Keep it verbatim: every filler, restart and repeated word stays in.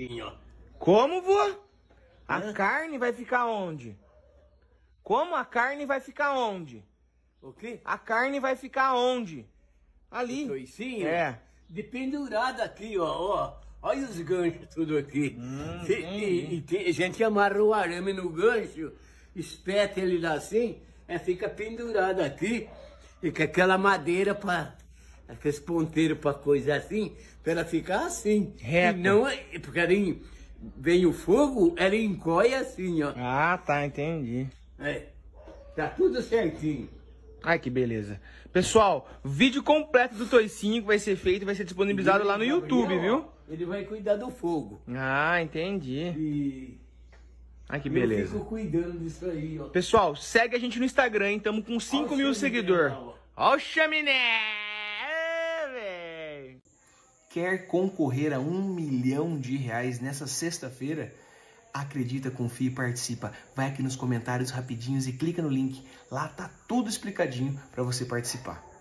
assim, ó. Como, vô? A Hã? carne vai ficar onde? Como a carne vai ficar onde? O quê? A carne vai ficar onde? Ali. O toicinho? É. De pendurado aqui, ó, ó. Olha os ganchos tudo aqui. Hum, e, e, e tem- a gente amarra o arame no gancho, espeta ele lá assim, é, fica pendurado aqui. E com aquela madeira para aqueles ponteiros para coisa assim, para ela ficar assim. Reto. E não, é- porque ali vem o fogo, ela encolhe assim, ó. Ah, tá, entendi. É, tá tudo certinho. Ai, que beleza. Pessoal, vídeo completo do toicinho que vai ser feito e vai ser disponibilizado lá no YouTube, viu? Ele vai cuidar do fogo. Ah, entendi. E Ai, que eu beleza. fico cuidando disso aí, ó. Pessoal, segue a gente no Instagram, hein? Tamo com cinco mil seguidores. Ó o chaminé! É, véi. Quer concorrer a um milhão de reais nessa sexta-feira? Acredita, confia e participa. Vai aqui nos comentários rapidinhos e clica no link. Lá tá tudo explicadinho para você participar.